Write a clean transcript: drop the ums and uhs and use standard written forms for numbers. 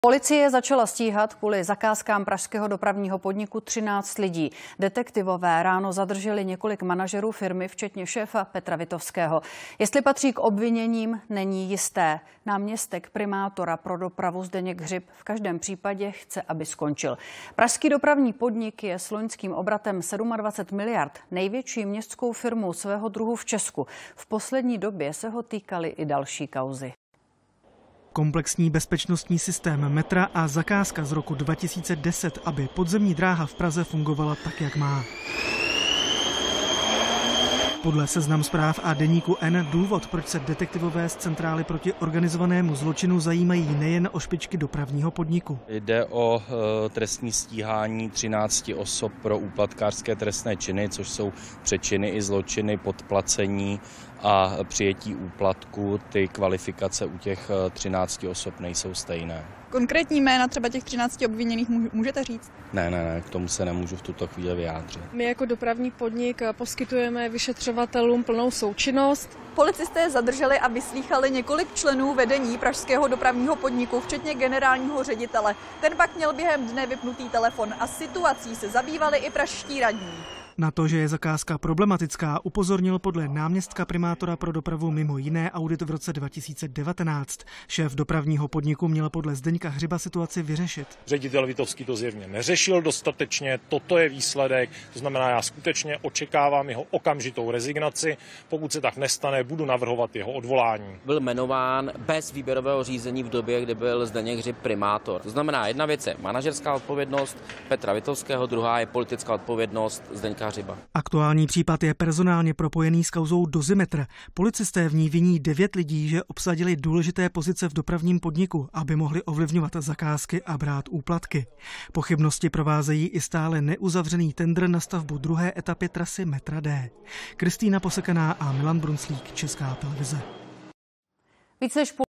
Policie začala stíhat kvůli zakázkám pražského dopravního podniku 13 lidí. Detektivové ráno zadrželi několik manažerů firmy, včetně šéfa Petra Vitovského. Jestli patří k obviněním, není jisté. Náměstek primátora pro dopravu Zdeněk Hřib v každém případě chce, aby skončil. Pražský dopravní podnik je s loňským obratem 27 miliard největší městskou firmou svého druhu v Česku. V poslední době se ho týkaly i další kauzy. Komplexní bezpečnostní systém metra a zakázka z roku 2010, aby podzemní dráha v Praze fungovala tak, jak má. Podle Seznam Zpráv a Deníku N důvod, proč se detektivové z Centrály proti organizovanému zločinu zajímají nejen o špičky dopravního podniku. Jde o trestní stíhání 13 osob pro úplatkářské trestné činy, což jsou přečiny i zločiny, podplacení a přijetí úplatku. Ty kvalifikace u těch 13 osob nejsou stejné. Konkrétní jména třeba těch 13 obviněných můžete říct? Ne, k tomu se nemůžu v tuto chvíli vyjádřit. My jako dopravní podnik poskytujeme vyšetřovatelům plnou součinnost. Policisté zadrželi a vyslýchali několik členů vedení pražského dopravního podniku, včetně generálního ředitele. Ten pak měl během dne vypnutý telefon a situací se zabývali i pražští radní. Na to, že je zakázka problematická, upozornil podle náměstka primátora pro dopravu mimo jiné audit v roce 2019. Šéf dopravního podniku měl podle Zdeňka Hřiba situaci vyřešit. Ředitel Vitovský to zjevně neřešil dostatečně, toto je výsledek, to znamená, já skutečně očekávám jeho okamžitou rezignaci. Pokud se tak nestane, budu navrhovat jeho odvolání. Byl jmenován bez výběrového řízení v době, kdy byl Zdeněk Hřib primátor. To znamená, jedna věc je manažerská odpovědnost Petra Vitovského, druhá je politická odpovědnost Zdeňka Hřiba. Aktuální případ je personálně propojený s kauzou Dozimetr. Policisté v ní viní 9 lidí, že obsadili důležité pozice v dopravním podniku, aby mohli ovlivňovat zakázky a brát úplatky. Pochybnosti provázejí i stále neuzavřený tendr na stavbu druhé etapy trasy metra D. Kristýna Posekaná a Milan Brunslík, Česká televize. Víc než